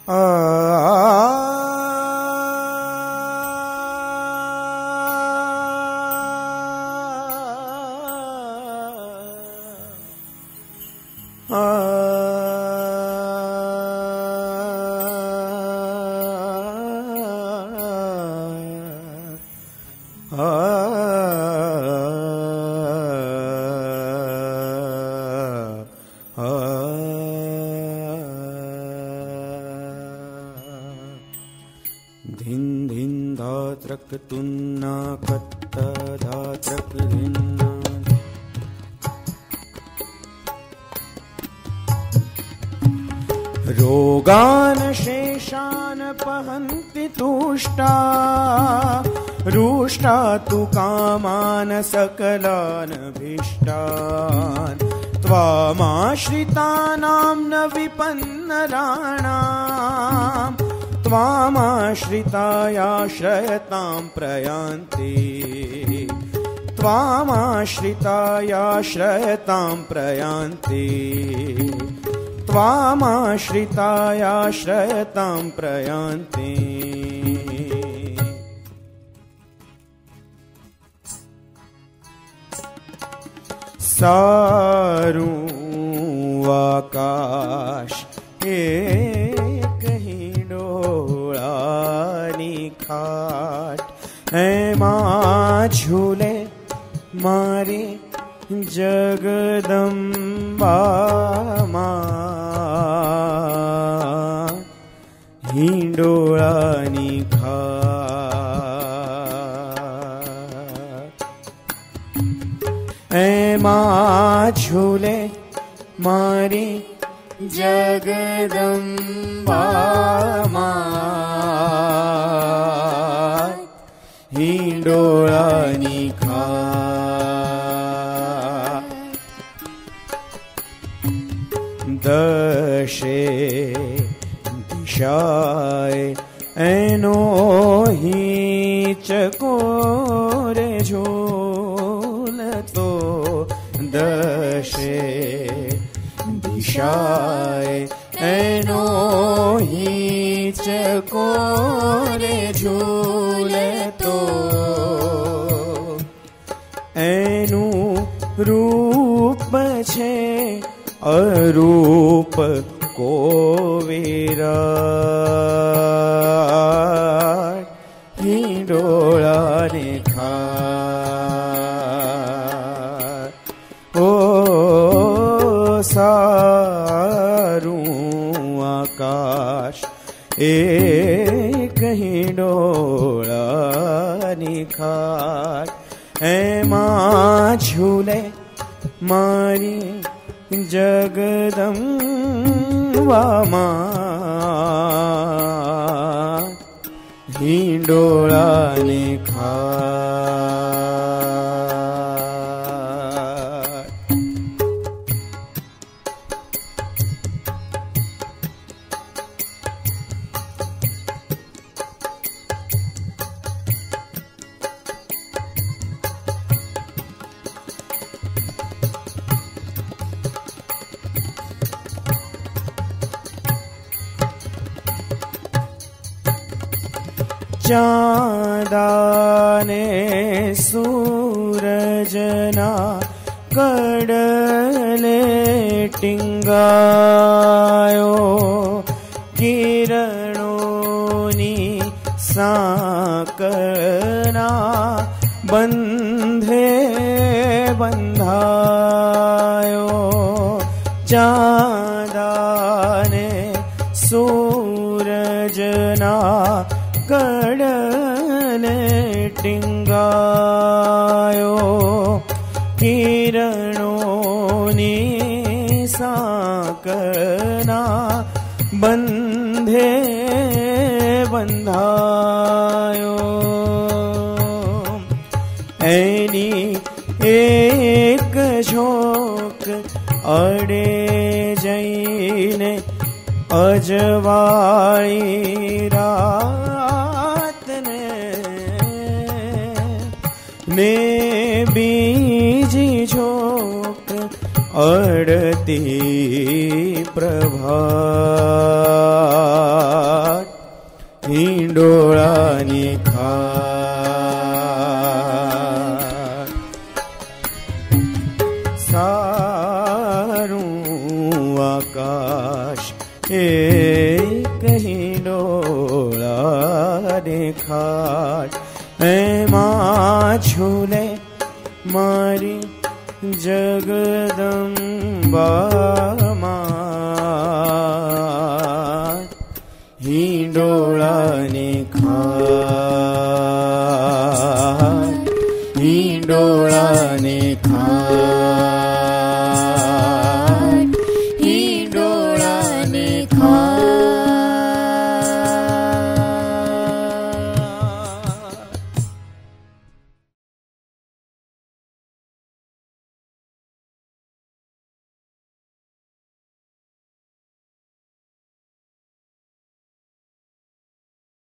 तुन्ना कत्त धात्रक धिन्ना रोगान शेषान पहन्ति तुष्टा रुष्टा तु कामान सकलान भीष्टान त्वामाश्रितानां न विपन्नराणां त्वामाश्रितायाश्रयतां प्रयान्ति त्वामाश्रितायाश्रयतां प्रयान्ति त्वामाश्रितायाश्रयतां प्रयान्ति सारू आकाश एक ही डोळानी खाट एमां झूले मारी जगदंबा मां हिंडोळानी खाट एमां झूले मारी जगदंबा मां हिंडोळानी खाट दशे दिशाए एनो ही चकोरे झूलतो दशे दिशाए एनो ही चकोरे झूलतो एनु रूप छे अरूप को विराट हिंडोळाने खाट ओ सारू आकाश एक हिंडोळानी खाट एमां झूले मारी जगदंबा मां हिंडोळाने खाट चांदाने सूरजना कडले टिंगायो किरणोनी साकरना बंधे बंधायो चांदाने सूरजना कडले टिंगायो किरणोनी साकरना बंधे बंधायो एनी एक झोंक अडे जईने अजवाळी रात ने बीजी झोंक अडती प्रभात सारूं आकाश एक ही डोला देखाड़ मां झूले मारी जगदम्बा